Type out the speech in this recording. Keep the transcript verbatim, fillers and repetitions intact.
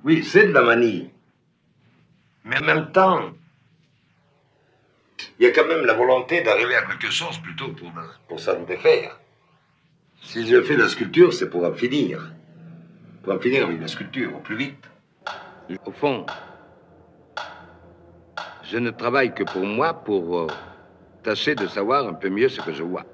Oui, c'est de la manie. Mais en même temps, il y a quand même la volonté d'arriver à quelque chose plutôt pour, pour s'en défaire. Si je fais la sculpture, c'est pour en finir. Pour en finir avec la sculpture, au plus vite. Au fond, je ne travaille que pour moi, pour euh, tâcher de savoir un peu mieux ce que je vois.